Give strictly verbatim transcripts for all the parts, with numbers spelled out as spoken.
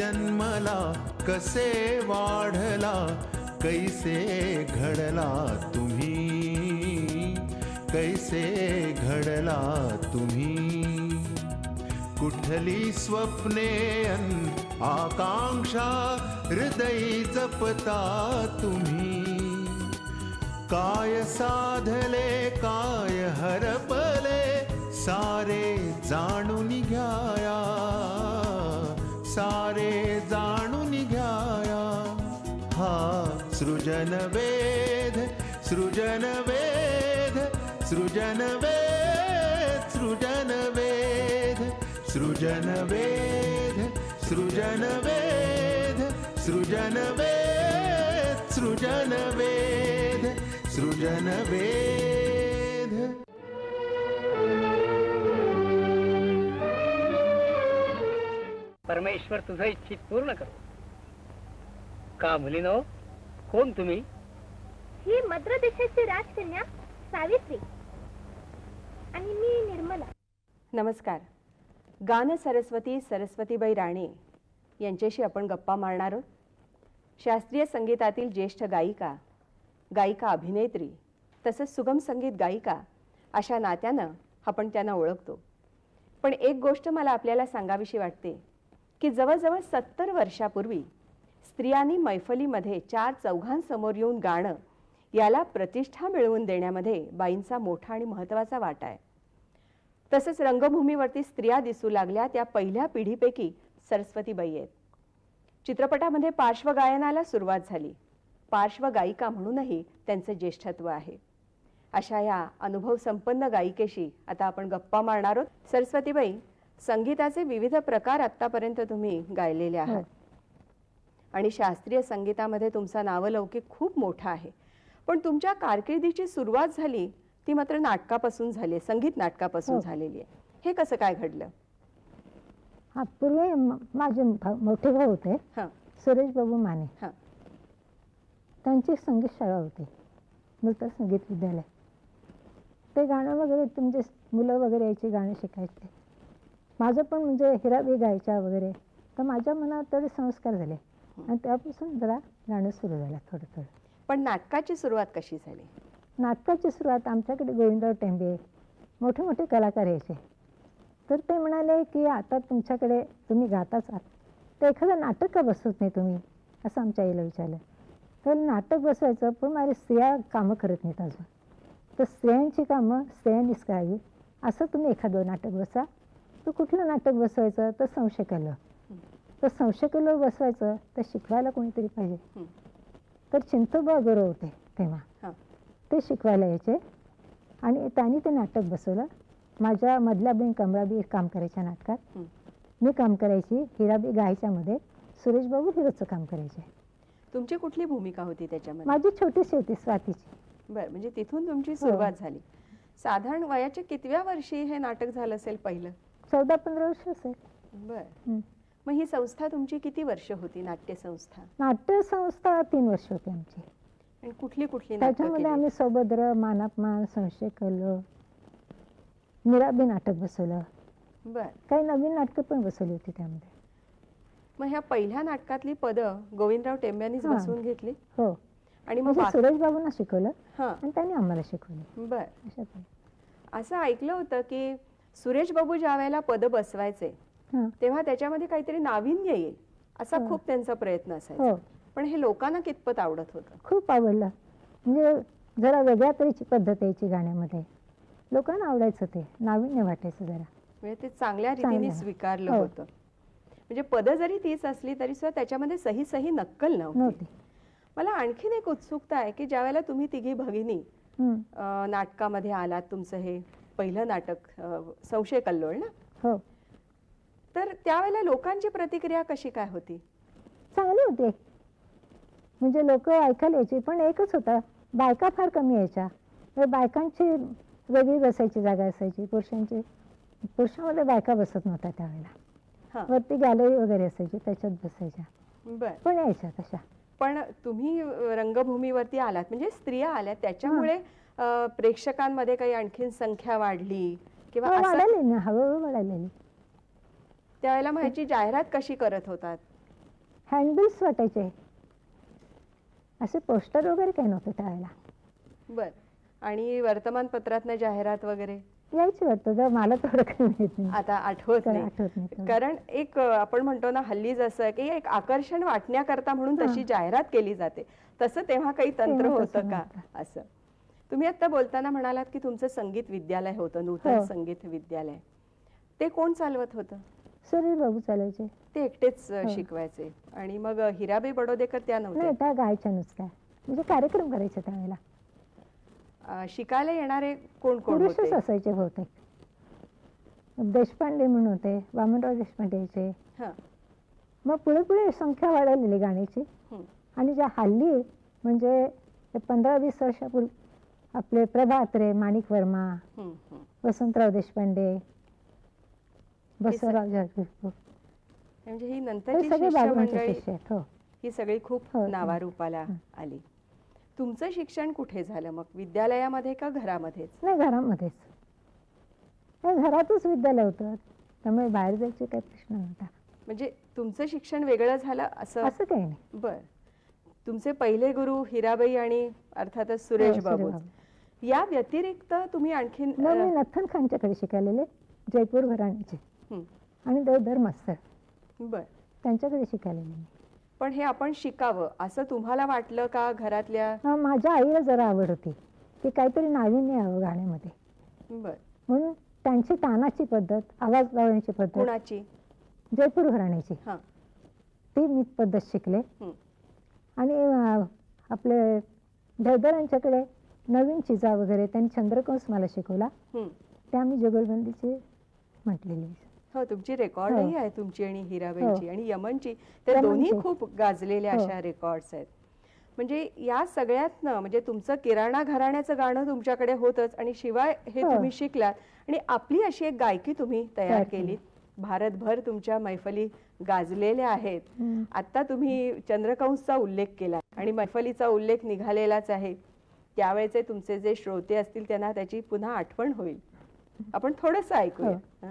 जन्मला कसे वाढला कैसे घडला तुम्ही कैसे घडला तुम्ही कुठली स्वप्ने अन आकांक्षा हृदय जपता तुम्ही काय साधले काय हरपले सारे जाणून घ्याया सारे जाणून घ्याया हा सृजन वेद सृजन वेद सृजन वेद सृजन वेद सृजन वेद सृजन वेद सृजन वेद सृजन वेद सृजन वेद. परमेश्वर तुझं इच्छित पूर्ण करो. का मुलीनो, कोण तुम्ही? ही मद्र देशाची राजकन्या सावित्री आणि मी निर्मला. नमस्कार. गान सरस्वती सरस्वतीबाई राणे यांच्याशी आपण गप्पा मारणार आहोत. शास्त्रीय संगीतातील ज्येष्ठ गायिका, गायिका अभिनेत्री तसंच सुगम संगीत गायिका अशा नात्यानं आपण त्यांना ओळखतो. पण एक गोष्ट मला आपल्याला सांगावीशी वाटते की जवळजवळ सत्तर वर्षापूर्वी स्त्रियांनी मैफलीमध्ये चार चौघांसमोर येऊन गाणं याला प्रतिष्ठा मिळवून देण्यामध्ये बाईंचा मोठा आणि महत्त्वाचा वाटा आहे. तसंच रंगभूमीवरती स्त्रिया दिसू लागल्या त्या पहिल्या पिढीपैकी सरस्वतीबाई आहेत. चित्रपटामध्ये पार्श्वगायनाला सुरुवात झाली. पार्श्वगायिका म्हणूनही त्यांचं ज्येष्ठत्व आहे. अशा या अनुभव संपन्न गायिकेशी आता आपण गप्पा मारणार आहोत. सरस्वतीबाई, संगीताचे विविध प्रकार आतापर्यंत तुम्ही गायलेले आहात आणि शास्त्रीय संगीतामध्ये तुमचा नावलौकिक खूप मोठा आहे. पण तुमच्या कारकिर्दीची सुरुवात झाली ती मात्र नाटकापासून झाली, संगीत नाटकापासून झालेली आहे. हे कसं काय घडलं? हा, पूर्वी माझे मोठे भाऊ होते सुरेश बाबू माने. त्यांची संगीत शाळा होती, नृत्य संगीत विद्यालय. ते गाणं वगैरे तुमचे मुलं वगैरे यायची गाणं शिकायचे. माझं पण म्हणजे हिराबी गायच्या वगैरे. तर माझ्या मनात तेवढे संस्कार झाले आणि त्यापासून जरा गाणं सुरू झालं थोडं थोडं. पण नाटकाची सुरुवात कशी झाली? नाटकाची सुरुवात आमच्याकडे गोविंदराव टेंबे मोठे मोठे कलाकार यायचे. तर ते म्हणाले की आता तुमच्याकडे तुम्ही गाताच आहात तर एखादं नाटक का बसवत नाही तुम्ही, असं आमच्या आईला विचारलं. तर नाटक बसवायचं, पण माझ्या स्त्रिया कामं करत नाहीत अजून, तर स्त्रियांची कामं स्त्रियांनीच करावी, असं तुम्ही एखादं नाटक बसा. तर कुठलं नाटक बसवायचं? तर संशय कल्लोळ. तर संशय कल्लोळ बसवायचं तर शिकवायला कोणीतरी पाहिजे. तर चिंतोबा गुरु होते तेव्हा, ते शिकवायला यायचे आणि त्यांनी ते नाटक बसवलं. माझ्या मधल्या बहीण कमळाबी काम करायच्या नाटकात, मी काम करायची. हिराबी गायच्यामध्ये सुरेश बाबू हिरोचं काम करायचे. तुमची कुठली भूमिका होती त्याच्यामध्ये? माझी छोटीशी होती, स्वातीची. बरं, म्हणजे तिथून तुमची सुरुवात झाली. साधारण वयाच्या कितव्या वर्षी हे नाटक झालं असेल पहिलं? चौदा पंधरा वर्ष असेल. बरं. मग ही संस्था तुमची किती वर्ष होती, नाट्य संस्था? नाट्य संस्था तीन वर्ष होती आमची. आणि कुठली कुठली? त्याच्यामध्ये आम्ही सौभद्र, मानापमान, संशय कल्लोळ, निराबी नाटक बसवलं. बर. काही नवीन नाटकं पण बसवली होती त्यामध्ये. मग ह्या पहिल्या नाटकातली पदं गोविंदराव टेंब्यांनीच बसवून घेतली? हो. आणि मग सुरेश बाबूंना शिकवलं आणि त्यांनी आम्हाला शिकवलं. बर. असं ऐकलं होतं की सुरेश बाबू ज्या वेळेला पद बसवायचे तेव्हा त्याच्यामध्ये काहीतरी नाविन्य येईल असा खूप त्यांचा प्रयत्न असायचा. पण हे लोकांना कितपत आवडत होतं? खूप आवडलं. म्हणजे जरा वेगळ्या तऱ्हेची पद्धत यायची गाण्यामध्ये, लोकांना आवडायचं, ते नाविन्य वाटायचं जरा. म्हणजे ते चांगल्या रीतीने स्वीकारलं होतं. म्हणजे पद जरी तीच असली तरी सुद्धा त्याच्यामध्ये सही सही नक्कल नव्हती. मला आणखीन एक उत्सुकता आहे की ज्या वेळेला तुम्ही तिघी भगिनी नाटकामध्ये आलात, तुमचं हे पहिलं नाटक संशय कल्लोळ ना, हो, तर त्यावेळेला लोकांची प्रतिक्रिया कशी काय होती? चांगली होती. म्हणजे लोक ऐकायला यायची, पण एकच होता, बायका फार कमी यायच्या. बायकांची वेगळी बसायची जागा असायची, पुरुषांची पुरुषांमध्ये बायका बसत नव्हत्या त्यावेळेला. वरती गॅलरी वगैरे असायची, त्याच्यात बसायच्या. बर. पण यायच्या तशा. पण तुम्ही रंगभूमीवरती आलात म्हणजे स्त्रिया आल्या, त्याच्यामुळे प्रेक्षकांमध्ये काही आणखीन संख्या वाढली किंवा वाढायली ना, हळूहळू वाढायली. त्यावेळेला ह्याची जाहिरात कशी करत होतात? हँडबिल्स वाटायचे, असे पोस्टर वगैरे काही नव्हते त्यावेळेला. बर. आणि वर्तमानपत्रातनं जाहिरात वगैरे यायची वाटतं, जर मला तेवढं काही माहित नाही. आता आठवत काय नाही. आठवत नाही तेवढं. कारण एक अ, आपण म्हणतो ना हल्ली जसं की एक आकर्षण वाटण्याकरता म्हणून हां. तशी जाहिरात केली जाते, तसं तेव्हा काही तंत्र तेव्हा होतं तसं का नव्हतं. असं? तुम्ही आता बोलताना म्हणालात की तुमचं संगीत विद्यालय होतं, नूतन हो. संगीत विद्यालय. ते कोण चालवत होतं? सुरेश बाबू चालायचे. ते एकटेच अ, हो. शिकवायचे. आणि मग अ, हिराबाई बडोदेकर त्या नाही, नव्हत्या? त्या गायच्या नुसत्या, म्हणजे कार्यक्रम करायचे त्यावेळेला. अ, शिकायला येणारे कोण कोण पुरुषच होते? असायचे बहुतेक. देशपांडे म्हणून होते, वामनराव देशपांडे यायचे. हां. मग पुढे पुढे संख्या वाढवलेली गाण्याची. हं. आणि ज्या हल्ली म्हणजे पंधरा वीस वर्षापूर्वी आपले प्रभा अत्रे, माणिक वर्मा, हं, हं. वसंतराव देशपांडे, बसवराव जगदीशपूर, म्हणजे ही हे नंतरची सगळे शिष्य बाबूंचे मंडळी शिष्य आहेत. हो. ही सगळी खूप हो, हो. नावारूपाला हं. आली. तुमचं शिक्षण कुठे झालं मग? विद्यालयामध्ये का घरामध्येच? नाही, घरामध्येच. नाही, घरातच विद्यालय होतं, त्यामुळे बाहेर जायचे काही प्रश्न नव्हता. म्हणजे तुमचं शिक्षण वेगळं झालं असं? असं काही नाही. बर. तुमचे पहिले गुरु हिराबाई आणि अर्थातच सुरेश हो, बाबू. बाबू. या व्यतिरिक्त तुम्ही आणखीन मग मी अ, नथन खानच्याकडे शिकायलेले, जयपूर घराण्याचे, हं. आणि देवधर मास्तर बर. त्यांच्याकडे शिकायलेले मी. पण हे आपण शिकावं असं तुम्हाला वाटलं का घरातल्या? हा, माझ्या आईला जरा आवड होती की काहीतरी नाविन्य यावं गाण्यामध्ये, बर. म्हणून त्यांची तानाची पद्धत, आवाज लावण्याची पद्धत, कुणाची? जयपूर घराण्याची, हां. ती मी पद्धत शिकले. हं. आणि अं, आपले धैदरांच्याकडे नवीन चिजा वगैरे त्यांनी चंद्रकंस मला शिकवला, हं. त्या मी जुगलबंदीची म्हटलेली. हो, तुमची रेकॉर्डही आहे, तुमची आणि हिराबाईची हो. आणि यमनची. त्या दोन्ही यमनची. खूप गाजलेल्या हो. अशा रेकॉर्ड्स आहेत. म्हणजे या सगळ्यातनं म्हणजे तुमचं किराणा घराण्याचं गाणं तुमच्याकडे होतच आणि शिवाय हे हो. तुम्ही शिकलात आणि आपली अशी एक गायकी तुम्ही तयार तयार केली. केली. भारतभर तुमच्या मैफली गाजलेल्या आहेत. हं. आता तुम्ही चंद्रकंसचा उल्लेख केला आणि मैफलीचा उल्लेख निघालेलाच आहे. त्यावेळेचे तुमचे जे श्रोते असतील त्यांना त्याची पुन्हा आठवण होईल. आपण थोडंसं ऐकूया. हो. हं?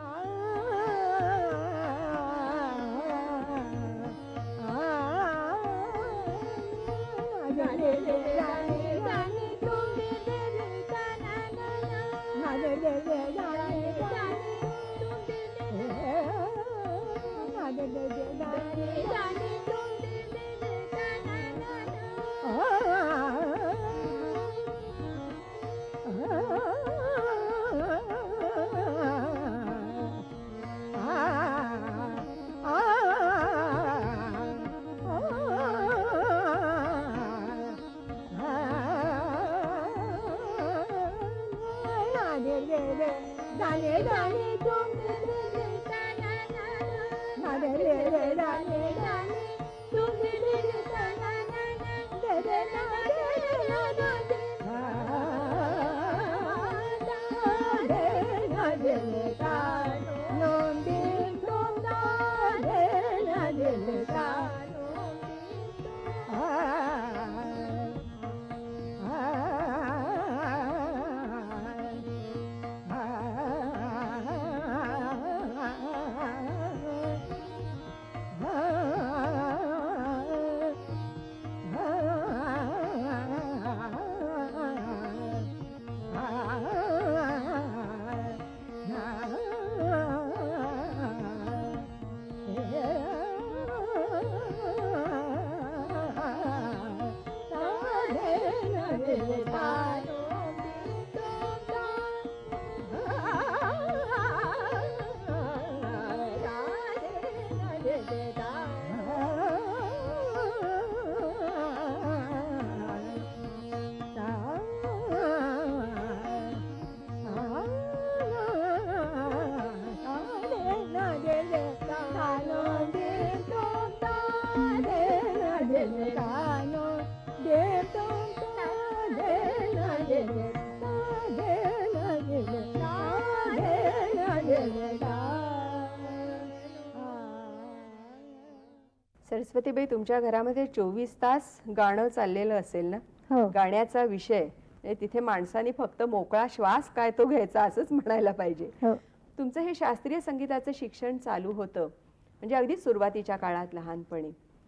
सरस्वतीबाई, तुमच्या घरामध्ये चोवीस तास गाणं चाललेलं असेल ना? हो. गाण्याचा विषय म्हणजे तिथे माणसाने फक्त मोकळा श्वास काय तो घ्यायचा असंच म्हणायला पाहिजे. हो. तुमचं हे शास्त्रीय संगीताचं शिक्षण चालू होतं म्हणजे अगदी सुरुवातीच्या काळात लहानपणी.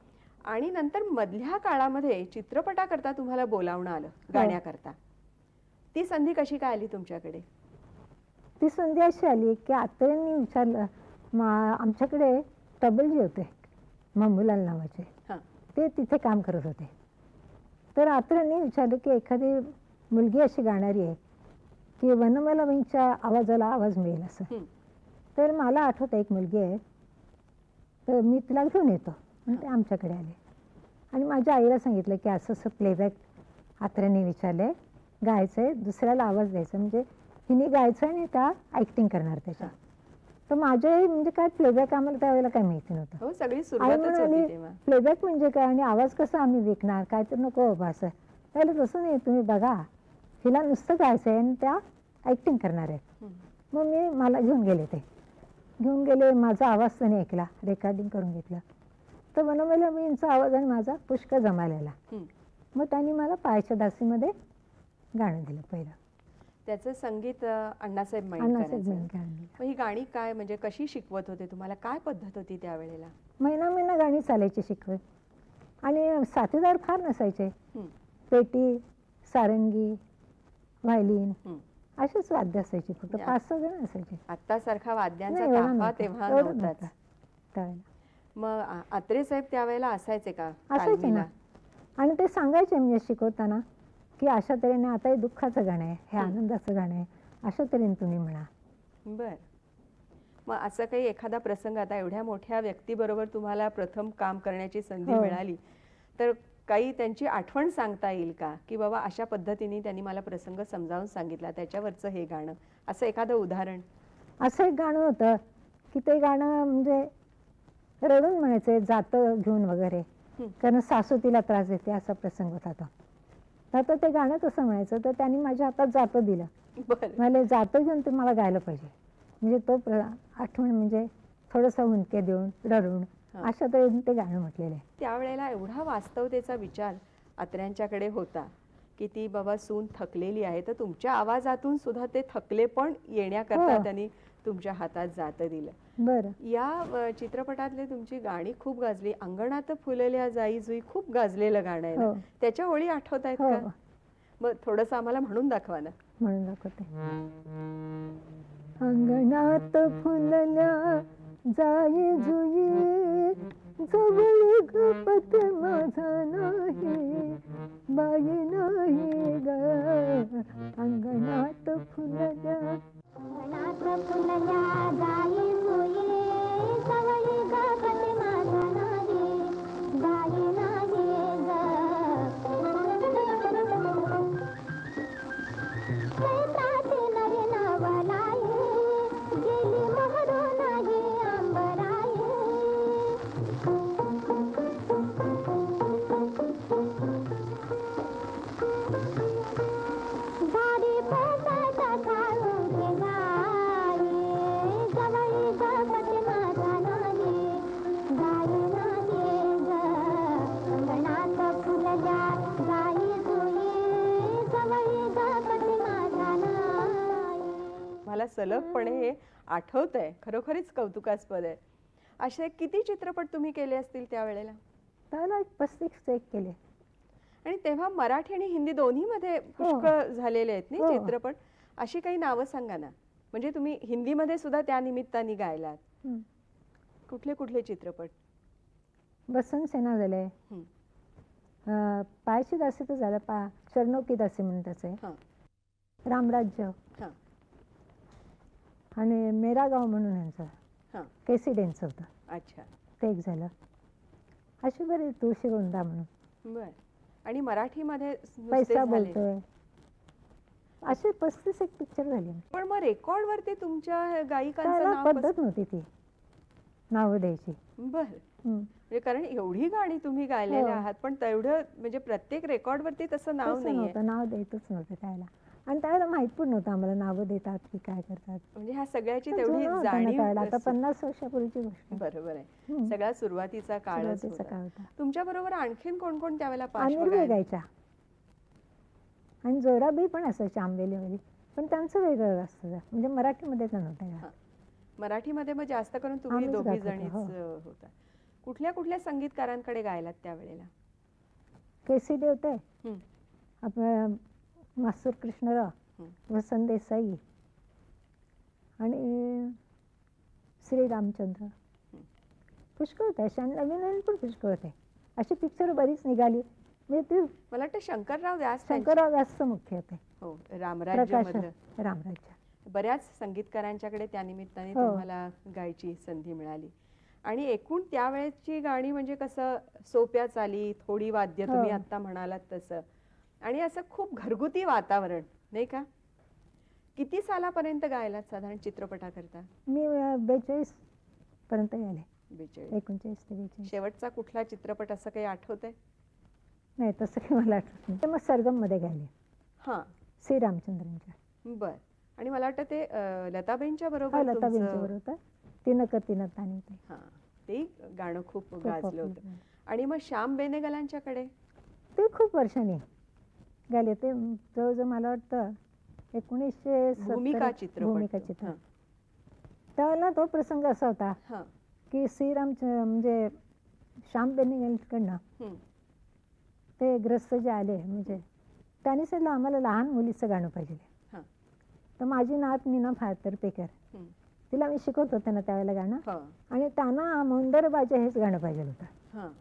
आणि नंतर मधल्या काळामध्ये चित्रपटाकरता तुम्हाला बोलावणं आलं गाण्याकरता. ती संधी कशी काय आली तुमच्याकडे? ती संधी अशी आली की आत्याने विचारलं, मा आमच्याकडे तबलजी होते मामूलाल नावाचे, हां ते तिथे काम करत होते. तर आत्याने विचारलं की एखादी मुलगी अशी गाणारी आहे की वनमालाबाईंच्या आवाजाला आवाज मिळेल असं. हं. तर मला आठवतं एक मुलगी आहे, तर मी तिला घेऊन येतो आणि ते आमच्याकडे आले आणि माझ्या आईला सांगितलं की असं असं प्लेबॅक आत्र्याने विचारलंय, गायचं आहे, दुसऱ्याला आवाज द्यायचा, म्हणजे हिने गायचं आणि त्या ॲक्टिंग करणार त्याच्या. तर माझ्या आई म्हणजे काय प्लेबॅक आम्हाला त्यावेळेला काय माहिती नव्हतं. हो सगळी आई सुरुवातच होती म्हणाली तेव्हा. प्लेबॅक म्हणजे काय आणि आवाज कसा आम्ही विकणार, काय तर नको बाबा असं. त्याला तसं नाही, तुम्ही बघा हिला नुसतं गायचं आहे आणि त्या ॲक्टिंग करणार आहेत. हं. मग मी मला घेऊन गेले, ते घेऊन गेले, माझा आवाज त्याने ऐकला, रेकॉर्डिंग करून घेतलं. तर वनमालाबाईंचा आवाज आणि माझा पुष्कळ जमायला. हं. मग त्यांनी मला पायाच्या दासीमध्ये गाणं दिलं पहिलं. त्याचं संगीत अ, अण्णासाहेब अण्णासाहेब मयंकरांचं. मयंकर गाणं दिलं. मग ही गाणी काय म्हणजे कशी शिकवत होते तुम्हाला, काय पद्धत होती त्यावेळेला? महिना महिना गाणी चालायची शिकवत आणि साथीदार फार नसायचे. हं. पेटी, सारंगी, व्हायलिन हं. अशीच वाद्य असायची, फक्त या- पाच सहा जण असायचे. आत्तासारखा वाद्यांचा नाही, एवढा ताफा नव्हता, तेव्हा एवढा नव्हताच. नव्हता त्यावेळेला. मग आ- आत्रे साहेब त्यावेळेला असायचे का असायचे ना. तालमीला? आणि ते सांगायचे म्हणजे शिकवताना की अशा तऱ्हेने आता हे दुःखाचं गाणं आहे, हे हं. आनंदाचं गाणं आहे, अशा तऱ्हेने तुम्ही म्हणा. बर. मग असं काही एखादा प्रसंग, आता एवढ्या मोठ्या व्यक्तीबरोबर तुम्हाला प्रथम काम करण्याची संधी हो. मिळाली, तर काही त्यांची आठवण सांगता येईल का, की बाबा अशा पद्धतीने त्यांनी मला प्रसंग समजावून सांगितला, त्याच्यावरचं हे गाणं, असं एखादं उदाहरण? असं एक गाणं होतं की ते गाणं म्हणजे रडून म्हणायचे, जातं घेऊन वगैरे, हं. कारण सासू तिला त्रास देते असा प्रसंग होता तो. तर आता ते गाणं कसं म्हणायचं, तर त्यांनी माझ्या हातात जातं दिलं. बर. मला जातं घेऊन ते मला गायला पाहिजे, म्हणजे तो प्र आठवण म्हणजे थोडंसं हुंदके देऊन रडून हां. अशा तऱ्हेने ते गाणं म्हटलेलं आहे. त्यावेळेला एवढा वास्तवतेचा विचार आत्र्यांच्याकडे होता की ती बाबा सून थकलेली आहे, तर तुमच्या आवाजातून सुद्धा ते थकले पण येण्याकरता हो. त्यांनी तुमच्या हातात जातं दिलं. बरं. या अ, चित्रपटातले तुमची गाणी खूप गाजली. अंगणात फुलल्या जाई जुई खूप गाजलेलं गाणं आहे ना. हो. त्याच्या ओळी आठवत आहेत हो. का? मग थोडंसं आम्हाला म्हणून दाखवा ना. म्हणून दाखवते. अंगणात फुलल्या जाई जुई, जवळी गपत माझा नाही, बाई नाही ग. अंगणात फुलल्या अंगणात फुलल्या जाई जुई, जवळी गपत माझा नाही, बाई नाही ग. चैत्राची नवी नवलाई, गेली मोहरो नाही अंबराई. झाडी पोटाचा काळुंगे गाई, जवळी गपत माझा नाही, गाई नाही ग. अंगणात फुलल्या जाई जुई, जवळी गपत माझा नाही. मला सलगपणे हे आठवत आहे, खरोखरीच कौतुकास्पद आहे. असे किती चित्रपट तुम्ही केले असतील त्यावेळेला? त्याला एक पस्तीस एक केले. आणि तेव्हा मराठी आणि हिंदी दोन्हीमध्ये पुष्कळ झालेले आहेत ना हो. चित्रपट. अशी काही नावं सांगा ना, म्हणजे तुम्ही हिंदीमध्ये सुद्धा त्या निमित्ताने गायलात. हं. कुठले कुठले चित्रपट? बसंत सेना झाले, हं. अं, पायाची दासी तर झालं, पा चरणो की दासी म्हणून त्याचं आहे. हां रामराज्य हां आणि मेरा गाव म्हणून यांचं हां. केसी डेंचं होतं, अच्छा. ते एक झालं. अशी बरी तुळशी वृंदा म्हणून, बर. आणि मराठीमध्ये नुसते पैसा झाले. बोलतोय, असे पस्तीस एक पिक्चर झाले. पण मग रेकॉर्ड वरती तुमच्या गायिकांचं त्याला नाव पद्धत नव्हती ती नावं द्यायची. कसं- बर. हं. म्हणजे कारण एवढी गाणी तुम्ही गायलेले हो. आहात, पण तेवढं म्हणजे प्रत्येक रेकॉर्ड वरती तसं नाव तसं नाहीये. नव्हतं, नाव द्यायचंच नव्हतं त्याला. आणि त्याला माहित पण नव्हतं आम्हाला नावं देतात की काय करतात. म्हणजे ह्या सगळ्याची पण तेवढी जुनं होतं ना जाणीव त्यावेळेला, आता असते. पन्नास वर्षापूर्वीची गोष्ट आहे. बरोबर आहे. हं. सगळा सुरुवातीचा काळच सुरुवातीचा होता. काळ होता. तुमच्या बरोबर आणखीन कोण कोण त्यावेळेला अनिर्वे पार्श्वगायन? गायच्या आणि जोराबाई पण असायची आंबेलीमध्ये, पण त्यांचं वेगळं असतं जरा. म्हणजे मराठीमध्ये तर नव्हतं हां. मराठीमध्ये मग जास्त करून तुम्ही आम्हीच दोघी गात होतो, जणीच हो. अ, होता. कुठल्या कुठल्या संगीतकारांकडे गायलात त्यावेळेला? केसी देवते, हं, आपलं मास्तर कृष्णराव, हं. वसंत देसाई आणि श्री रामचंद्र. पुष्कळ होते असे आणि नवीन नवीन पण पुष्कळ होते. अशी पिक्चर बरीच निघाली. म्हणजे ती मला वाटतं शंकरराव व्यास त्यांचे- शंकरराव व्यास मुख्य होते. हो, रामराज्य प्रकाश मधलं. रामराज्य. बऱ्याच संगीतकारांच्याकडे त्यानिमित्ताने हो. तुम्हाला गायची संधी मिळाली. आणि एकूण त्यावेळेची गाणी म्हणजे कसं सोप्या चाली, थोडी वाद्य, हो. तुम्ही आता म्हणालात तसं, आणि असं खूप घरगुती वातावरण, नाही का? किती सालापर्यंत गायलात साधारण चित्रपटाकरता? मी बेचाळीस पर्यंत गेले. बेचाळीस. एकोणचाळीस ते बेचाळीस. शेवटचा कुठला चित्रपट असं काही आठवतंय? नाही तसं काही मला आठवत नाही. ते मग सरगम मध्ये गायले हां, श्री रामचंद्रांच्या. बर. आणि मला वाटतं ते अं, लताबाईंच्या हा बरोबर लताबाईंच्या तुमचं- बरोबर होतं. तिनं कर तिनं तानी ते हां, ते गाणं खूप खूप गाजलं popular होतं. झालं. आणि मग श्याम बेनेगलांच्याकडे? ते खूप वर्षांनी गायले. ते जवळजवळ मला वाटतं एकोणीसशे सत्तर- भूमिका चित्रपट. भूमिका चित्रपट. हां, त्यावेळेला तो प्रसंग असा होता हां, की श्रीरामच म्हणजे श्याम बेनेगलकडनं हं, ते ग्रस्त जे आले म्हणजे त्यांनी सांगितलं आम्हाला लहान मुलीचं गाणं पाहिजे. हां, तर माझी नात मीना फातर्पेकर, हं, तिला मी शिकवत होते ना त्यावेळेला गाणं. हां, आणि त्यांना मुंदर बाजा हेच गाणं पाहिजे होतं. हां,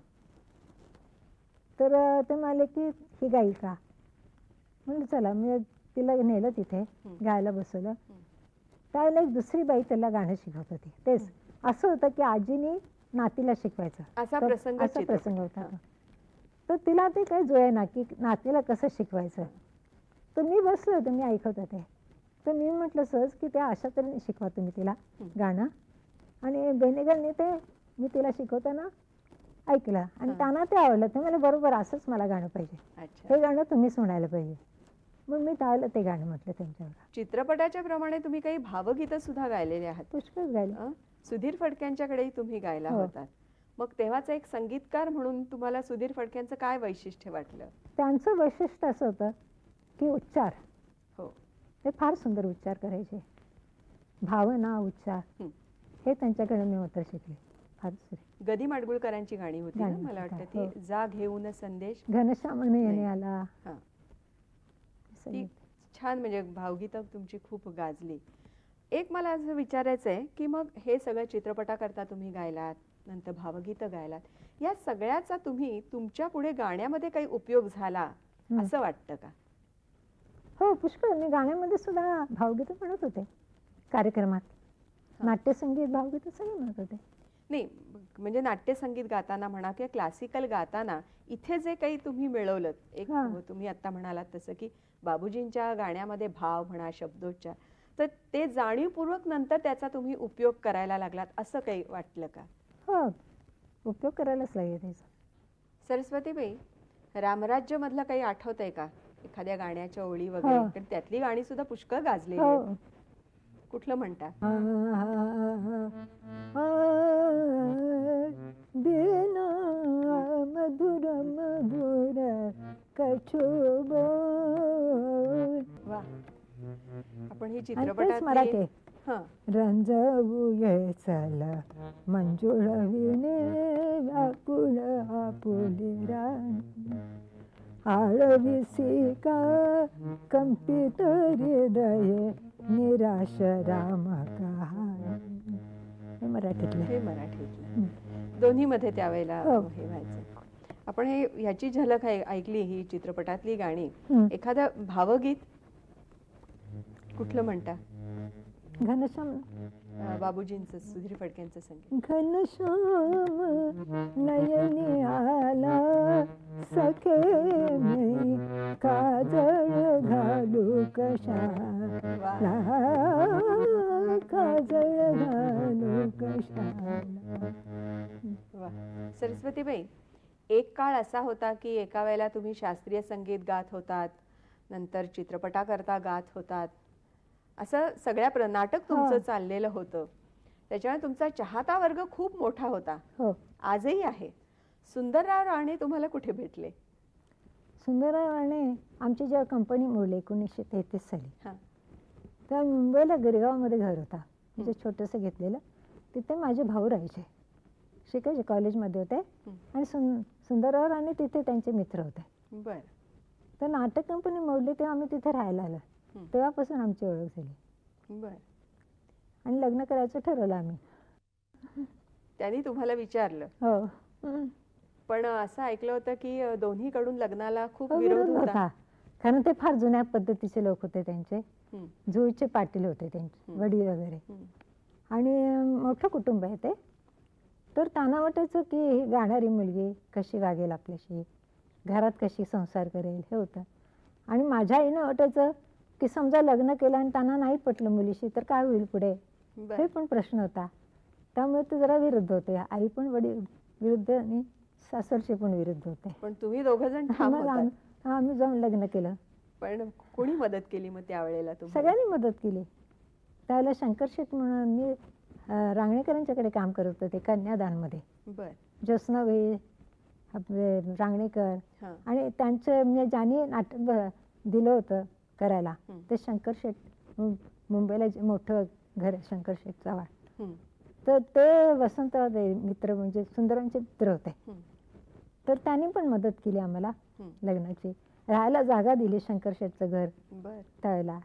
तर अं, ते म्हणाले की ही गायिका. म्हणलं चला मी तिला नेलं तिथे हं. गायला बसवलं. त्यावेळेला एक दुसरी बाई त्याला गाणं शिकवत होती. तेच असं होतं की आजीनी नातीला शिकवायचं. असा तर प्रसंग असा चित्रपट. प्रसंग होता हां. तो. तर तिला ते काही जुळे ना की नातीला कसं शिकवायचं. तर मी बसले होते, मी ऐकत होते. तर मी म्हटलं सहज की त्या अशा तऱ्हेने शिकवा तुम्ही तिला हं. गाणं. आणि बेनेगलने ते मी तिला शिकवताना ऐकलं आणि हां. त्यांना ते आवडलं. ते मला बरोबर असंच मला गाणं पाहिजे, अच्छा. हे गाणं तुम्हीच म्हणायला पाहिजे. मग मी त्यावेळेला ते गाणं म्हटलं त्यांच्यावर. चित्रपटाच्या प्रमाणे तुम्ही काही भावगीतं सुद्धा गायलेली आहात. पुष्कळ गायलं. अं? सुधीर फडक्यांच्याकडेही तुम्ही गायला हो. होतात. मग तेव्हाचा एक संगीतकार म्हणून तुम्हाला सुधीर फडक्यांचं काय वैशिष्ट्य वाटलं? त्यांचं वैशिष्ट्य असं होतं की उच्चार, हो. ते फार सुंदर उच्चार करायचे. भावना, उच्चार हं. हे त्यांच्याकडे मी मात्र शिकले. फार सुरे. गदी माडगुळकरांची गाणी होती ना, गाणी मला होती, वाटतं हो. ती जा घेऊन संदेश. घनश्यामाने येणे नाही. आला. हां, हे ती सगळे. छान, म्हणजे भावगीतं तुमची खूप गाजली. एक मला असं विचारायचं आहे की मग हे सगळं चित्रपटाकरता तुम्ही गायलात, नंतर भावगीतं गायलात, या सगळ्याचा तुम्ही तुमच्या पुढे गाण्यामध्ये काही उपयोग झाला हं. असं वाटतं का? हो पुष्कळ. मी गाण्यामध्ये सुद्धा भावगीतं म्हणत होते कार्यक्रमात. हां. नाट्यसंगीत, भावगीतं सगळे म्हणत होते. नाही, म्हणजे नाट्यसंगीत गाताना म्हणा किंवा क्लासिकल गाताना इथे जे काही तुम्ही मिळवलं, एक हां. तुम्ही आता म्हणालात तसं की बाबूजींच्या गाण्यामध्ये भाव म्हणा, शब्दोच्चार, तर ते जाणीवपूर्वक नंतर त्याचा तुम्ही उपयोग करायला लागलात असं काही वाटलं का? हो उपयोग करायलाच लागेल त्याचा. सरस्वतीबाई, रामराज्य मधलं काही आठवतंय का? एखाद्या गाण्याच्या ओळी वगैरे? हो. कारण त्यातली गाणी सुद्धा पुष्कळ गाजलेली हो. आहेत. कुठलं म्हणता? बिना मधुर मधुर कछुब. वा, आपण ही आणि तेच चित्रपटातली मराठी. हां, रंजवूये चला मंजुळ विणे व्याकुळ आपुले राणी. आळविसी का कंपित हृदय निराश राम कहाणी. हे मराठीतलं. हे मराठीतलं. दोन्हीमध्ये त्यावेळेला हो. हे व्हायचं. आपण हे ह्याची झलक ऐ- ऐकली, ही चित्रपटातली गाणी. हं. एखादं भावगीत कुठलं म्हणता? घनश्याम अं, बाबूजींचं, सुधीर फडक्यांचं संगीत. घनश्याम नयनी आला सखे मी काजळ घालू कशाला, काजळ घालू कशाला. वा. सरस्वतीबाई, एक काळ असा होता की एका वेळेला तुम्ही शास्त्रीय संगीत गात होतात, नंतर चित्रपटाकरता गात होतात, असं सगळ्या प्र नाटक तुमचं हो. चाललेलं होतं. त्याच्यामुळे तुमचा चाहता वर्ग खूप मोठा होता, हो. आजही आहे. सुंदरराव राणे तुम्हाला कुठे भेटले? सुंदरराव राणे आमची जेव्हा कंपनी मोडली एकोणीसशे तेहतीस साली, हां, तेव्हा मुंबईला गिरगावमध्ये घर होता, म्हणजे छोटंसं घेतलेलं. तिथे माझे भाऊ राहायचे. शिकायचे कॉलेजमध्ये होते आणि सुं सुंदरराव राणे तिथे त्यांचे मित्र होते. बर तर नाटक कंपनी मोडली तेव्हा आम्ही तिथे राहायला आलो. तेव्हापासून आमची ओळख झाली बर आणि लग्न करायचं ठरवलं आम्ही. त्यांनी तुम्हाला विचारलं, हो पण असं ऐकलं होतं की अ, दोन्हीकडून लग्नाला खूप हो, विरोध विरोध होता. होता. कारण ते फार जुन्या पद्धतीचे लोक होते त्यांचे. हं, जुळचे पाटील होते त्यांचे हं. वडील वगैरे हं, आणि अं, मोठं कुटुंब आहे ते. तर त्यांना वाटायचं की ही गाणारी मुलगी कशी वागेल आपल्याशी, घरात कशी संसार करेल हे होतं. आणि माझ्या आईनं वाटायचं की समजा लग्न केलं आणि त्यांना नाही पटलं मुलीशी तर काय होईल पुढे, हे बर पण प्रश्न होता. त्यामुळे ते जरा विरुद्ध होते. आई पण वडील विरुद्ध आणि सासरचे पण विरुद्ध होते. पण तुम्ही दोघं जण ठाम मग होतात. आम्ही आम्ही जाऊन लग्न केलं. पण कोणी मदत केली मग त्यावेळेला तुम्हाला? सगळ्यांनी मदत केली. त्यावेळेला शंकर शेठ म्हणून मी अं, रांगणेकरांच्याकडे काम करत होते कन्यादानमध्ये. बर ज्योत्स्नाबाई आपले रांगणेकर हा आणि त्यांचं म्हणजे ज्यांनी नाटक ब- दिलं होतं करायला हं. ते शंकर शेठ मु- मुंबईला जे मोठं घर आहे शंकर शेठ चव्हाण. हं, तर ते वसंतराव दे मित्र म्हणजे सुंदरांचे मित्र होते. हं, तर त्यांनी पण मदत केली आम्हाला हं. लग्नाची. राहायला जागा दिली शंकर शेठचं घर बर त्यावेळेला.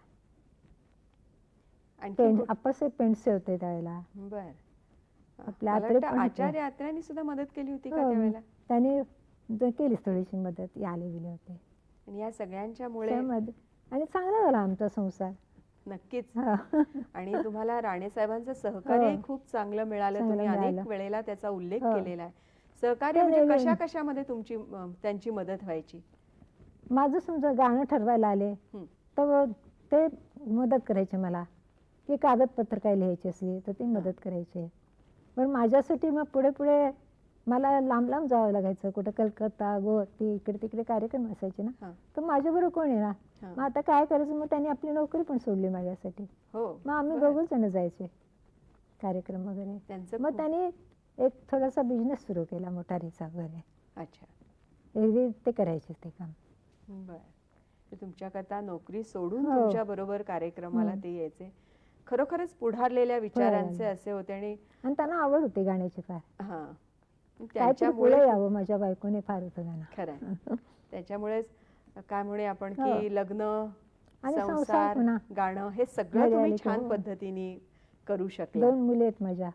आणखी पेंट कुठ- अप्पासे पेंटसे होते त्यावेळेला. बर आपल्या मला आत्रे वाटतं पण होते. आचार्य आत्र्यांनी सुद्धा मदत केली होती का हो, त्यावेळेला? त्यांनी द- केलीच थोडीशी मदत. आले गेले होते आणि या सगळ्यांच्यामुळे त्यामध्ये. आणि चांगला झाला आमचा संसार. नक्कीच. हा. आणि तुम्हाला राणे साहेबांचं सहकार्य हो. खूप चांगलं मिळालं. चांगलं तुम्ही अनेक मिळालं. वेळेला त्याचा उल्लेख हो. केलेला आहे. सहकार्य ते म्हणजे नेहमी- कशा कशामध्ये तुमची अं, त्यांची मदत व्हायची? माझं समजा गाणं ठरवायला आले हं, तर ते मदत करायचे मला. की कागदपत्र काय लिहायची असली तर ते मदत करायचे. पण माझ्यासाठी मग पुढे पुढे मला लांब लांब जावं लागायचं. कुठं कलकत्ता गुवाहाटी इकडे तिकडे कार्यक्रम असायचे ना. हां, तर माझ्याबरोबर कोण येणार. हां. मग आता काय करायचं. मग त्यांनी आपली नोकरी पण सोडली माझ्यासाठी. हो मग आम्ही बरं. दोघंच जण जायचे कार्यक्रम वगैरे. त्यांचं मग खूप- त्यांनी एक थोडासा बिझनेस सुरू केला मोटारीचा वगैरे. अच्छा एरवी ते करायचे ते काम. बर ते तुमच्याकरता नोकरी सोडून हो. तुमच्या बरोबर कार्यक्रमाला हं. ते यायचे. खरोखरच पुढारलेल्या विचारांचे असे होते. आणि आणि त्यांना आवड होती गाण्याची फार. हा काहीतरी त्यांच्यामुळे पुढे यावं माझ्या बायकोने फार होतं गाणं. खरं त्याच्यामुळेच काय म्हणे आपण हो. की लग्न आणि संसार संसार पुन्हा. गाणं हे सगळं घरी तुम्ही आले की छान हो. पद्धतीने करू शकला. दोन मुले आहेत माझ्या.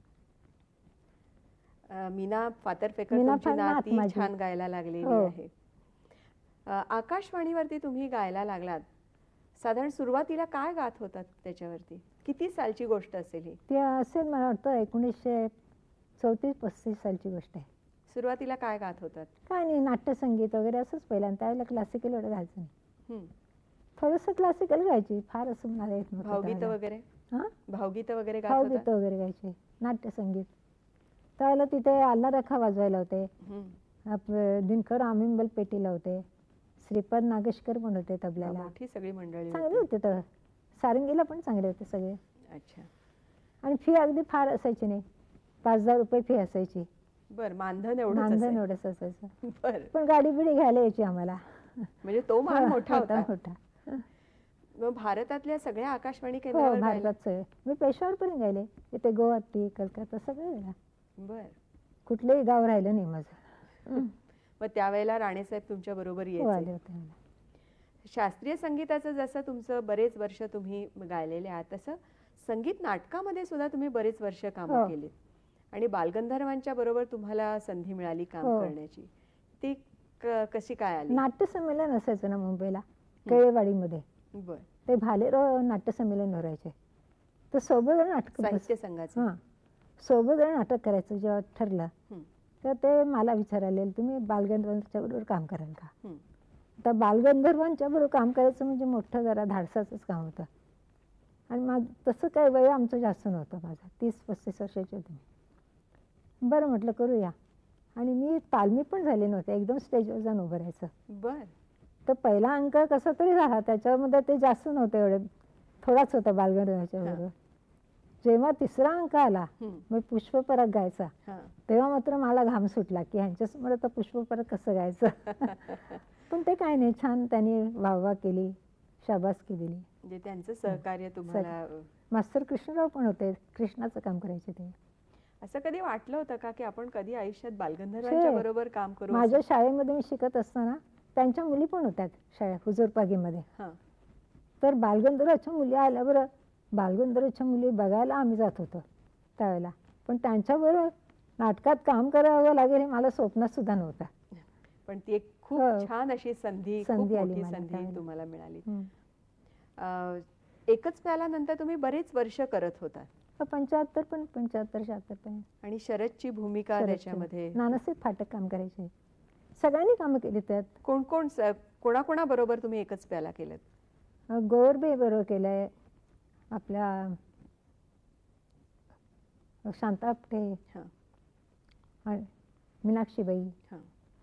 अं, मीना फातर्फेकर मीना तुमची फार नात नाती माझी. छान गायला लागलेली हो. आहे. अं, आकाशवाणीवरती तुम्ही गायला लागलात. साधारण सुरुवातीला काय गात होतात त्याच्यावरती? किती सालची गोष्ट असेल ही? ती असेल मला वाटतं एकोणीसशे चौतीस पस्तीस सालची गोष्ट आहे. सुरुवातीला काय गात होतात? काय नाही नाट्यसंगीत वगैरे असंच पहिल्यांदा. त्यावेळेला क्लासिकल एवढं गायचं नाही. हं. थोडंसं क्लासिकल गायची. फार असं मला येत नव्हतं भावगीत त्यावेळेला. वगैरे हां भावगीत वगैरे गात होता? भावगीतं वगैरे गायचे. नाट्यसंगीत. त्यावेळेला तिथे आल्ला रेखा वाजवायला होते. हं. आपले दिनकर आमिंबल पेटीला होते. श्रीपाद नागेशकर पण होते वा, तबल्याला. मोठी सगळी मंडळी चांगले होती. होते तर. सारंगीला पण चांगले होते सगळे. अच्छा आणि फी अगदी फार असायची नाही. पाच हजार रुपये फी असायची. बर मानधन एवढंच मानधन असेल. एवढंच असायचं. बर पण गाडी बिडी घ्यायला यायची आम्हाला. म्हणजे तो मान मोठा होता. मोठा. मग भारतातल्या सगळ्या आकाशवाणी हो केंद्रावर गायला? भारतात सगळे. मी पेशावरपर्यंत गायले. इथे गुवाहाटी कलकत्ता सगळं गेला. बर कुठलंही गाव राहिलं नाही माझं. मग त्यावेळेला राणेसाहेब तुमच्या बरोबर हो आले यायचे. होते मला. शास्त्रीय संगीताचं जसं तुमचं बरेच वर्ष तुम्ही गायलेले आहात तसं संगीत नाटकामध्ये सुद्धा तुम्ही बरेच वर्ष काम हो. केली. आणि बालगंधर्वांच्या बरोबर तुम्हाला संधी मिळाली काम हो. करण्याची. ती क- कशी काय आली? नाट्य संमेलन असायचं ना मुंबईला केळेवाडीमध्ये. बर ते भालेराव नाट्य संमेलन भरायचे. तर सोबत नाटक साहित्य संघाचं. हां सोबत नाटक करायचं जेव्हा ठरलं हं, तर ते मला विचारायला तुम्ही बालगंधर्वांच्या बरोबर काम कराल का. हं. तर बालगंधर्वांच्या बरोबर काम करायचं म्हणजे मोठं जरा धाडसाचंच काम होतं. आणि मग तसं काय वय आमचं जास्त नव्हतं. माझं तीस पस्तीस वर्षाची होती. बरं म्हटलं करूया. आणि मी तालमी पण झाले नव्हते. एकदम स्टेजवर जाऊन उभं राहायचं. बर तर पहिला अंक कसा तरी झाला. त्याच्यामध्ये ते जास्त नव्हतं एवढे. थोडाच होता बालगंधर्वांच्या बरोबर. जेव्हा तिसरा अंक आला हं, मग पुष्पपराग गायचा हां. तेव्हा मात्र मला घाम सुटला की ह्यांच्यासमोर आता पुष्पपराग कसं गायचं. पण ते काय नाही छान त्यांनी वाहवा केली शाबासकी दिली. म्हणजे त्यांचं सहकार्य तुम्हाला. मास्तर कृष्णराव पण होते. कृष्णाचं काम करायचे ते. असं कधी वाटलं होतं का की आपण कधी आयुष्यात बालगंधर्वांच्या छे. बरोबर काम करू असं? माझ्या शाळेमध्ये मी शिकत असताना त्यांच्या मुली पण होत्यात शाळेत हुजूरपागीमध्ये. हां. तर बालगंधर्वाच्या मुली आल्यावर बालगंधर्वाच्या मुली बघायला आम्ही जात होतो त्यावेळेला. पण त्यांच्याबरोबर नाटकात काम करावं लागेल हे मला स्वप्नात सुद्धा नव्हतं. पण ती एक खूप हो. छान अशी संधी, खूप संधी आली मोठी मला संधी त्यावेळेला. तुम्हाला मिळाली. हं. अं, एकच प्यालानंतर तुम्ही बरेच वर्ष करत होता पंच्याहत्तर पण पंच्याहत्तर शहात्तर पण आणि शरदची भूमिका त्याच्यामध्ये नानासाहेब फाटक काम करायचे. सगळ्यांनी कामं केली त्यात. कोण कोण स- कोणाकोणाबरोबर तुम्ही एकच प्याला केलं? गौरबाई बरोबर केलंय, आपल्या शांता आपटे, हां. आणि मीनाक्षीबाई. हां.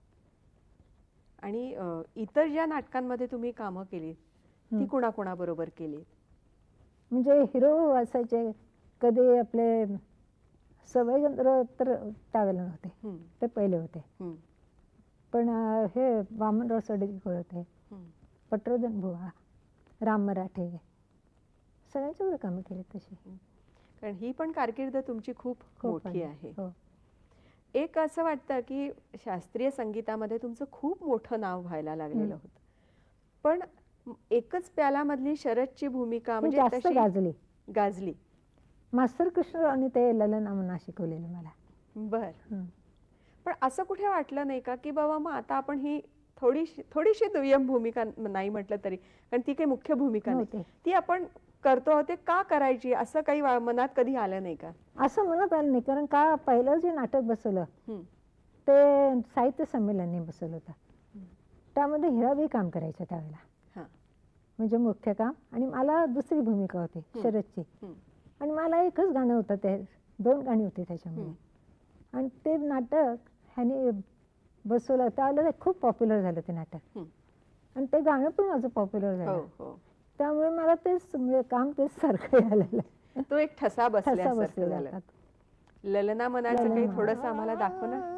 आणि अं, इतर ज्या नाटकांमध्ये तुम्ही कामं केली ती हं. कोणाकोणाबरोबर केली? म्हणजे हिरो असायचे. कधी आपले सवय गंधर्व तर त्यावेळेला नव्हते, हं, ते पहिले होते. हं, पण अं, हे वामनराव सडगीकर होते, हं. पटवर्धन बुवा, राम मराठे, सगळ्यांच्यावर कामं केली तशी. कारण ही पण कारकीर्द तुमची खूप खूप मोठी आहे. आहे. हो. एक असं वाटतं की शास्त्रीय संगीतामध्ये तुमचं खूप मोठं नाव व्हायला लागलेलं हं. होतं. पण एकच प्यालामधली शरदची भूमिका ती म्हणजे जास्त तशी गाजली. गाजली. मास्तर कृष्ण आणि ते ललन म्हणा शिकवलेलं मला. बर. हं. पण असं कुठे वाटलं नाही का की बाबा मग आता आपण ही थोडीशी थोडीशी दुय्यम भूमिका नाही म्हटलं तरी, कारण ती काही मुख्य भूमिका नाही, नव्हती. ती आपण करतो ते का करायची असं काही वा- मनात कधी आलं नाही का? असं म्हणत आलं नाही, कारण का पहिलं जे नाटक बसवलं हं, ते साहित्य संमेलनाने बसवलं होतं. त्यामध्ये हिराबाई काम करायच्या त्यावेळेला, हां, म्हणजे मुख्य काम, आणि मला दुसरी भूमिका होती हं. शरदची. हं, आणि मला एकच गाणं होतं, ते दोन गाणी होती त्याच्यामध्ये. हं. आणि ते नाटक ह्याने बसवलं त्यावेळेला ते खूप पॉप्युलर झालं ते नाटक. हं. आणि ते गाणं पण माझं पॉप्युलर हो झालं. हो. त्यामुळे मला तेच म्हणजे काम तेच सारखं आलेलं. तो एक ठसा ठसा बसल्यासारखं बसलेला झालं. होता. ललना मनाचं ललना काही मना. थोडस आम्हाला दाखव ना.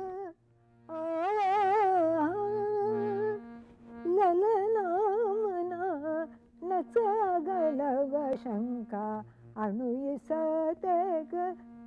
ललना मना नचगलव शंका अणुसते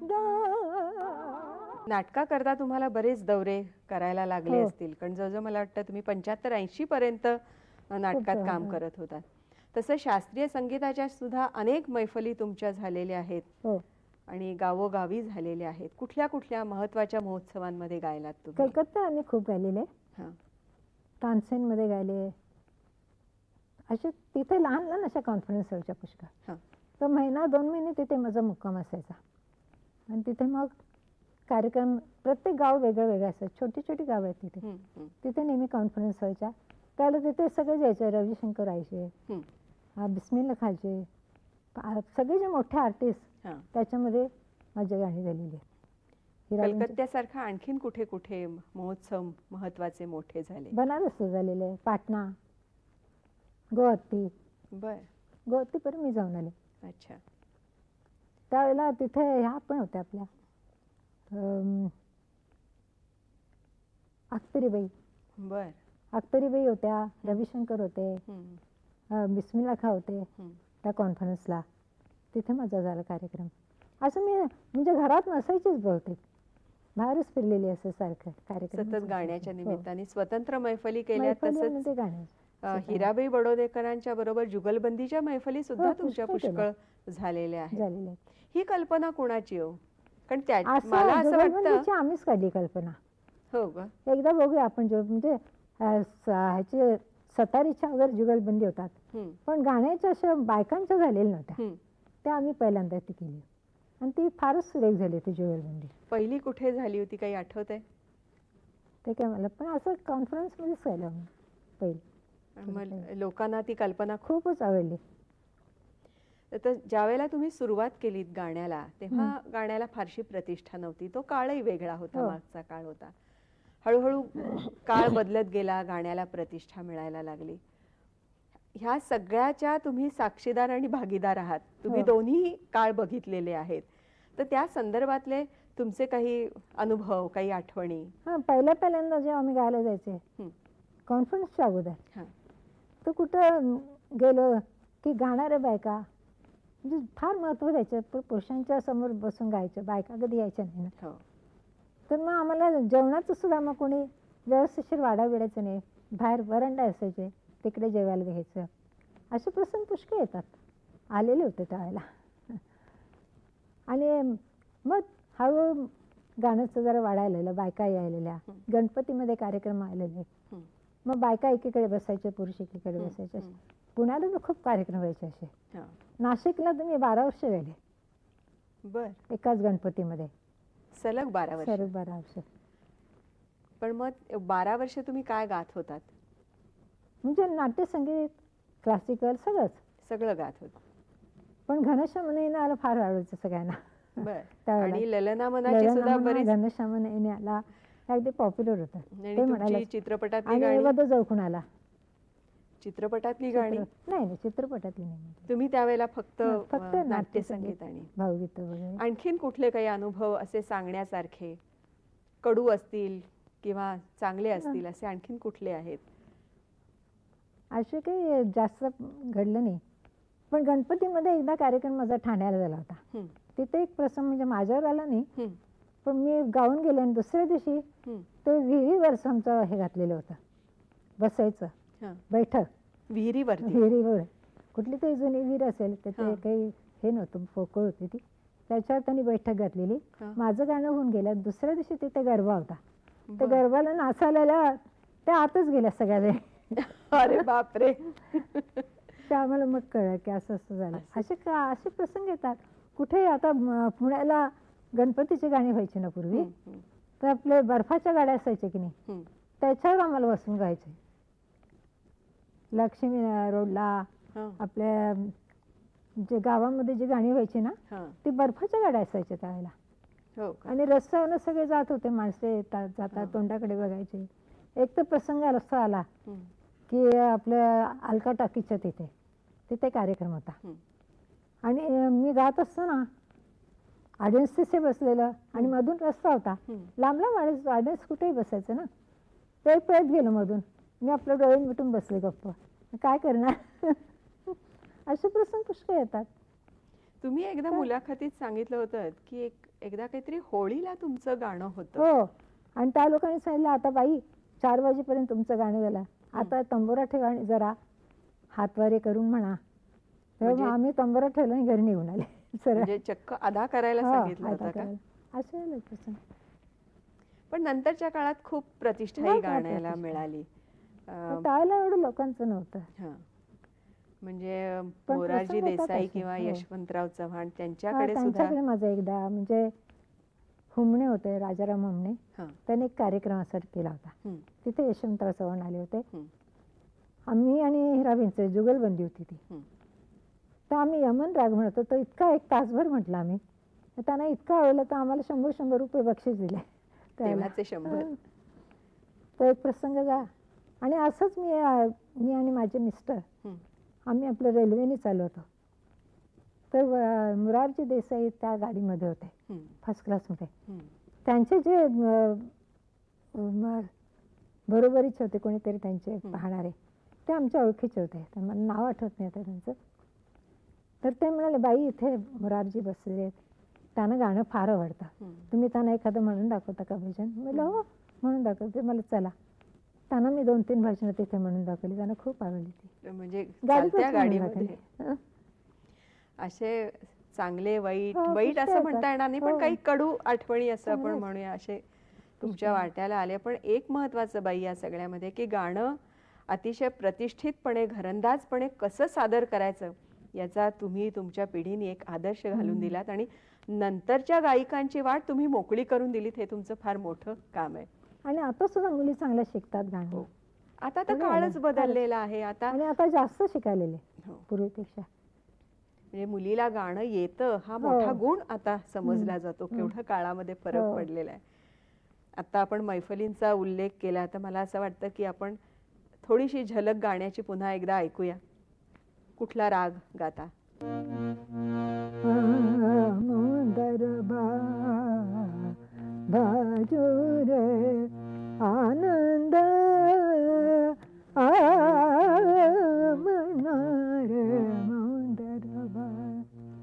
नाटका करता तुम्हाला बरेच दौरे करायला लागले हो. असतील, कारण जवळजवळ मला वाटतं तुम्ही पंच्याहत्तर ऐंशी पर्यंत नाटकात खूप काम हो. करत होता. तसं शास्त्रीय संगीताच्या सुद्धा अनेक मैफली तुमच्या झालेल्या आहेत हो. आणि गावोगावी झालेल्या आहेत. कुठल्या कुठल्या महत्वाच्या महोत्सवांमध्ये गायलात तुम्ही? कलकत्ता आम्ही खूप गायलेले, हां, तानसेनमध्ये गायले. असे तिथे लहान लहान अशा कॉन्फरन्स व्हायच्या पुष्कळ. हां, तर महिना दोन महिने तिथे माझा मुक्काम असायचा. आणि तिथे मग कार्यक्रम, प्रत्येक गाव वेगळं वेगळं असायचं. छोटी छोटी गाव आहेत तिथे. हं, हं, तिथे नेहमी कॉन्फरन्स व्हायच्या. त्याला तिथे सगळे जायचे, रविशंकर यायचे, हं. हा, बिस्मिल्ला खायचे, आ- सगळे जे मोठे आर्टिस्ट हां. त्याच्यामध्ये माझी गाणी झालेली आहेत. हिराबाईंचे- कलकत्त्यासारखा आणखीन कुठे कुठे महोत्सव महत्वाचे मोठे झाले? बनारसचं झालेलं आहे, पाटणा, गुवाहाटी. बर. गुवाहाटीपर्यंत मी जाऊन आले. अच्छा. त्यावेळेला तिथे ह्या पण होत्या आपल्या अम, अख्तरीबाई बर. अख्तरीबाई होत्या, रविशंकर होते, हं, अ, बिस्मिल्ला खा होते हं. त्या कॉन्फरन्सला. तिथे माझा झाला कार्यक्रम. असं मी म्हणजे घरात नसायचीच बहुतेक, बाहेरच फिरलेली असं सारखं कार्यक्रम सतत गाण्याच्या हो. निमित्ताने स्वतंत्र मैफली केल्या. मैफली आणि तसंच ते गाणे. अ, हिराबाई बडोदेकरांच्या बरोबर जुगलबंदीच्या मैफली सुद्धा हो, तुमच्या पुष्कळ केल्या. पुष्कळ झालेल्या आहेत. झालेले आहेत. ही कल्पना कोणाची हो? कारण त्या असं मला असं वाटतं. जुगलबंदीची आम्हीच काढली कल्पना. हो का? एकदा बघूया आपण, जो म्हणजे अ, स- ह्याचे सतारीच्या वगैरे जुगलबंदी होतात, हं, पण गाण्याच्या अशा बायकांच्या झालेल्या नव्हत्या. हं. त्या आम्ही पहिल्यांदा ती केली आणि ती फारच सुरेख झाली ती जुगलबंदी. पहिली कुठे झाली होती काही आठवत आहे? ते काय मला पण असं कॉन्फरन्समध्येच केलं आम्ही पहिली. मग लोकांना ती कल्पना खूप. खूपच आवडली. तर ज्यावेळेला तुम्ही सुरुवात केलीत गाण्याला तेव्हा गाण्याला फारशी प्रतिष्ठा नव्हती. तो काळही वेगळा होता, हो. मागचा काळ होता. हळूहळू काळ बदलत गेला, गाण्याला प्रतिष्ठा मिळायला लागली. ह्या सगळ्याच्या तुम्ही साक्षीदार आणि भागीदार आहात. तुम्ही हो. दोन्ही काळ बघितलेले आहेत. तर त्या संदर्भातले तुमचे काही अनुभव, काही आठवणी? हां, पहिल्या पहिल्यांदा जेव्हा आम्ही गायला जायचे हं, कॉन्फरन्सच्या अगोदर, हां, तर कुठं गेलो की गाणाऱ्या बायका म्हणजे फार महत्त्व द्यायचं. पण पुरुषांच्या समोर बसून गायचं, बायका कधी यायच्या नाही ना. हो. तर मग आम्हाला जेवणाचं सुद्धा मग कोणी व्यवस्थिशीर वाढा वेळायचं नाही. बाहेर वरांडा असायचे, तिकडे जेवायला घ्यायचं. असे प्रसंग पुष्कळ येतात, आलेले होते त्यावेळेला. आणि मग हळूहळू गाण्याचं जरा वाढायला लागलं, बायका यायलेल्या, गणपतीमध्ये कार्यक्रम आलेले. मग बायका एकीकडे बसायचे, पुरुष एकीकडे बसायचे. पुण्याला तर खूप कार्यक्रम व्हायचे असे. हा. नाशिकला तुम्ही बारा वर्ष गेले बर. एकाच गणपतीमध्ये, सलग बारा वर्ष. सर्व बारा वर्ष. पण मग बारा वर्ष तुम्ही काय गात होतात? म्हणजे नाट्यसंगीत, क्लासिकल सगळंच. सगळं गात होत. पण घनश्याम येणे आला फार आवडायचं सगळ्यांना. बर. त्यावेळेला. आणि ललना मनाची सुद्धा बरीच घनश्याम येणे आला अगदी पॉप्युलर होतं. आणि ते तुमची म्हणाले. चित्रपटातली आणि गाणी, एवढं जवकून आला. चित्रपटातली गाणी चित्र- नाही नाही चित्रपटातली नाही. तुम्ही त्यावेळेला फक्त हा, फक्त अ, नाट्यसंगीत आणि भावगीतं वगैरे. आणखीन कुठले काही अनुभव असे सांगण्यासारखे, कडू असतील किंवा चांगले असतील, असे आणखीन कुठले आहेत? असे काही जास्त घडलं नाही. पण गणपतीमध्ये एकदा कार्यक्रम माझा ठाण्याला झाला होता. हं, तिथे एक प्रसंग म्हणजे माझ्यावर आला नाही, हं, पण मी गाऊन गेले आणि दुसऱ्या दिवशी हं, ते विहिरीवर आमचं हे घातलेलं होतं, बसायचं हं. बैठक. विहिरीवरती. विहिरीवर कुठली तरी जुनी विहीर असेल, हा. त्याचे काही हे नव्हतं, पोकळ होती ती, त्याच्यावर त्यांनी बैठक घातलेली. हा. माझं गाणं होऊन गेलं. दुसऱ्या दिवशी तिथे गरबा होता. त्या बरं. गरबाला नाचायला त्या आतच गेल्या सगळ्या वेळ. अरे बापरे. ते आम्हाला मग कळलं की असं असं झालं. असे का असे प्रसंग येतात कुठे. आता म, पुण्याला गणपतीची गाणी व्हायची ना पूर्वी, हं, हं, तर आपले बर्फाच्या गाड्या असायच्या की नाही, हं. त्याच्यावर आम्हाला बसून गायचे. लक्ष्मी रोडला हं, आपल्या जे गावामध्ये जी गाणी व्हायची ना, हं. ती बर्फाच्या गाड्या असायच्या त्यावेळेला. हो का? आणि रस्त्यावरनं सगळे जात होते, माणसे येतात जातात, हा. तोंडाकडे बघायचे. एक तर प्रसंग असा आला हं, की आपल्या अलका टाकीच्या तिथे तिथे कार्यक्रम होता. हं. आणि अं, मी गात असताना ऑडियन्स तिथे बसलेलं आणि मधून रस्ता होता. हं. लांब लांब ऑडियन्स ऑडियन्स कुठेही बसायचं ना, ते पळत गेलं मधून. मी आपलं डोळे मिटून बसले गप्प. काय करणार. असे प्रसंग पुष्कळ येतात. तुम्ही एकदा मुलाखतीत सांगितलं होतं की एक एकदा काहीतरी होळीला तुमचं गाणं होतं. हो. आणि त्या लोकांनी सांगितलं, आता बाई चार वाजेपर्यंत तुमचं गाणं झालं, आता तंबोरा ठेवा आणि जरा हातवारे करून म्हणा. तेव्हा म्हणजे- आम्ही तंबोरा ठेवला आणि घरी निघून आले सरळ. म्हणजे चक्क अदा करायला हो, सांगितलं आता होतं का? करायला. असे आले प्रसंग. पण नंतरच्या काळात खूप प्रतिष्ठा ही हो का, गाण्याला प्रतिष्ठा. मिळाली. अं, त्यावेळेला एवढं लोकांचं नव्हतं. हं. म्हणजे पण मोरारजी प्रसंग येतात देसाई असे, किंवा हो. यशवंतराव चव्हाण हा, त्यांच्याकडे सुद्धा. त्यांच्याकडे माझा एकदा म्हणजे हुमणे होते, राजाराम हुमणे, हं, त्याने एक कार्यक्रम असा केला होता. हं, तिथे यशवंतराव चव्हाण आले होते. हं, आम्ही आणि हिराबींचं जुगलबंदी होती ती. हं. तर आम्ही यमन राग म्हणत होतो. इतका एक तासभर म्हटलं आम्ही. तर त्यांना इतकं आवडलं तर आम्हाला शंभर शंभर रुपये बक्षीस दिले त्यावेळेला. तेव्हाचे शंभर. हं. तो एक प्रसंग जा. आणि असंच मी अं, मी आणि माझे मिस्टर हं, आम्ही आपल्या रेल्वेने चाललो होतो. तर अं, मोरारजी देसाई त्या गाडीमध्ये होते, हं, फर्स्ट क्लासमध्ये. हं. त्यांचे जे अं, म, बरोबरीचे होते कोणीतरी त्यांचे पाहणारे, ते आमच्या ओळखीचे होते. तर मला नाव आठवत नाही आता त्यांचं. तर ते म्हणाले, बाई इथे मोरारजी बसले आहेत, त्यांना गाणं फार आवडतं, हं. तुम्ही त्यांना एखादं म्हणून दाखवता का भजन? म्हटलं हो म्हणून दाखवते. मला चला. त्यांना मी दोन तीन भजनं तिथे म्हणून दाखवली. त्यांना खूप आवडली ती. म्हणजे गाडीतच चालत्या म्हणून गाडीमध्ये दाखवली. हं. असे चांगले वाईट हो, वाईट पुष्कळ असं म्हणता येतात. येणार नाही, पण हो. काही कडू आठवणी असं आपण चांगलंच. म्हणूया असे तुमच्या वाट्याला आले. पण एक महत्वाचं बाई या सगळ्यामध्ये की गाणं अतिशय प्रतिष्ठितपणे घरंदाजपणे कसं सादर करायचं याचा तुम्ही तुमच्या पिढीने एक आदर्श घालून दिलात आणि नंतरच्या गायिकांची वाट तुम्ही मोकळी करून दिलीत. हे तुमचं फार मोठं काम आहे. आणि आता सुद्धा मुली चांगल्या शिकतात गाणं. आता तर हो, काळच हो. बदललेला आहे. आता आणि आता जास्त शिकायलेले हो. पूर्वीपेक्षा. म्हणजे मुलीला गाणं येतं हा हो. मोठा गुण आता समजला जातो. केवढा काळामध्ये फरक हो. पडलेला आहे. आता आपण मैफलींचा उल्लेख केला तर मला असं वाटतं की आपण थोडीशी झलक गाण्याची पुन्हा एकदा ऐकूया. कुठला राग गाता? बाजूर आनंद मनार मौंदरबा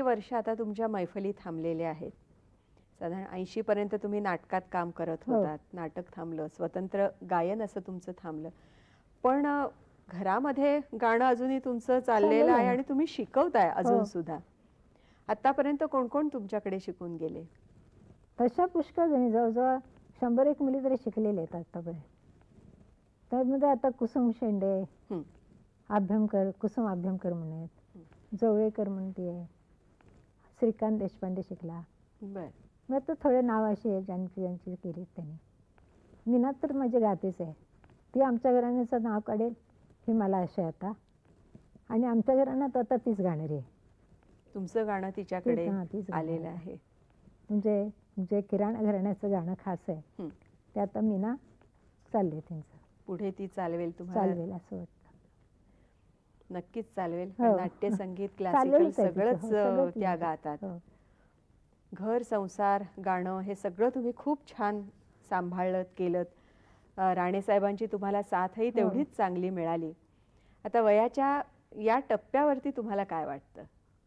वर्ष आता तुमच्या मैफली थांबलेल्या आहेत. साधारण ऐंशी पर्यंत तुम्ही नाटकात काम करत हो. होतात. नाटक थांबलं, स्वतंत्र गायन असं तुमचं थांबलं. पण अ, घरामध्ये गाणं अजूनही तुमचं चाललेलं चाललेलं आहे आहे. आणि तुम्ही शिकवताय अजून हो. सुद्धा. आतापर्यंत कोण कोण तुमच्याकडे शिकून गेले? तशा पुष्कळ जणी जवळजवळ शंभर एक मुली तरी शिकलेल्या आहेत आतापर्यंत. त्यामध्ये आता कुसुम शेंडे, हं. अभ्यंकर, कुसुम अभ्यंकर म्हणून आहेत, जवळेकर म्हणून ती आहे, श्रीकांत देशपांडे शिकला. बर. मग आता थोडे नाव अशी आहेत ज्यांची ज्यांची केलीत त्यांनी. मीना तर माझी गातेच आहे. ती आमच्या घराण्याचं नाव काढेल हे मला आशा आहे आता. आणि आमच्या घराण्यात आता तीच गाणारी आहे. तुमचं गाणं तिच्याकडे तीच- हां, तीच गाणारी आलेलं आहे. आहे. म्हणजे जे किराणा घराण्याचं गाणं खास आहे हं. ते आता मीना चालले त्यांचं पुढे ती चालवेल तुम्हाला? चालवेल असं वाटतं. नक्कीच चालवेल. हो. पण नाट्य, संगीत, क्लासिकल चाललेलंच आहे तिचं. सगळंच हो, सगळं अ, त्या तिचं. गातात. हो. घर, संसार, गाणं हे सगळं तुम्ही खूप छान सांभाळत केलत. अ, राणेसाहेबांची तुम्हाला साथही हो. तेवढीच चांगली मिळाली. आता वयाच्या या टप्प्यावरती तुम्हाला काय वाटतं?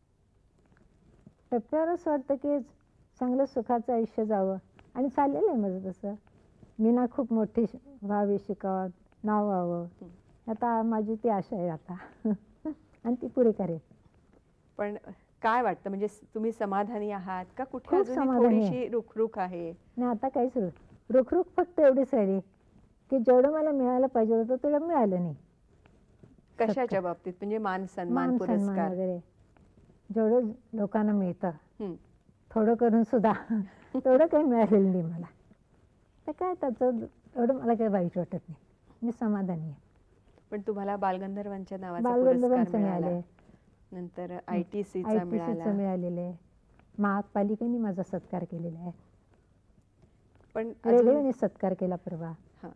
टप्प्यावर असं वाटतं की चांगलं सुखाचं आयुष्य जावं आणि चाललेलं आहे माझं तसं. मीना खूप मोठी श- व्हावी, शिकावं, नाव व्हावं. आता माझी ती आशा आहे आता आणि ती पुरी करेल. पण काय वाटतं, म्हणजे स- तुम्ही समाधानी आहात का कुठे खूप अजूनही समाधानी आहे. थोडीशी रुखरुख आहे? नाही आता काहीच रो रोखरोख फक्त एवढीच राहिली की जेवढं मला मिळायला पाहिजे होतं तेवढं मिळालं नाही. कशाच्या बाबतीत? म्हणजे मान सन्मान, मान सन्मान पुरस्कार? वगैरे जेवढं लोकांना मिळतं हं. थोडं करून सुद्धा तेवढं काही मिळालेलं नाही मला. तर काय त्याचं एवढं मला काही वाईट वाटत नाही. मी समाधानी आहे. पण तुम्हाला बालगंधर्वांच्या नावाचा बालगंधर्वांचं पुरस्कार मिळाला. मिळाले, नंतर आय टी सीचा आय टी मिळाला. सीचं मिळालेलं आहे, महापालिकेने माझा सत्कार केलेला आहे, पण अजून रेडिओने सत्कार केला परवा. हां.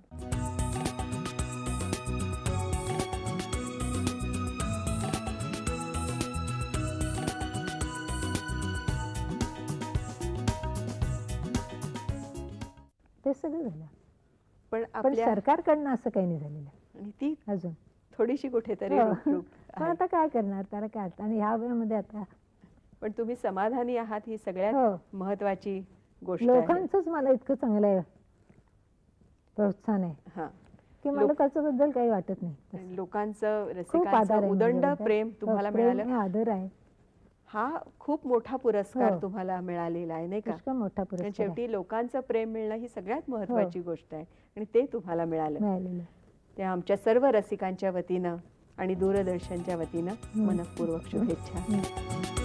ते सगळं झालं. पण पण आपल्या सरकारकडनं असं काही नाही झालेलं आणि ती अजून. थोडीशी कुठेतरी हो. रुखरुख पण आहे. आता काय करणार, त्याला काय आता. आणि ह्या वयामध्ये आता पण तुम्ही समाधानी आहात ही सगळ्यात हो. महत्वाची गोष्ट आहे. लोकांचंच मला इतकं चांगलं आहे प्रोत्साहन आहे हां. की मला लोक- त्याच्याबद्दल काही वाटत नाही. आणि लोकांचं, खूप रसिकांचं आधार आहे उदंड माझ्याबद्दल. प्रेम हो, तुम्हाला प्रेम मिळालं. आहे, आदर आहे. हा खूप मोठा पुरस्कार हो. तुम्हाला मिळालेला आहे, नाही का? पुष्कळ मोठा कारण पुरस्कार आहे. शेवटी लोकांचं प्रेम मिळणं ही सगळ्यात महत्वाची गोष्ट आहे आणि ते तुम्हाला मिळालं. मिळालेलं आहे. ते आमच्या सर्व रसिकांच्या वतीनं आणि दूरदर्शनच्या वतीनं हं. मनःपूर्वक शुभेच्छा. हं.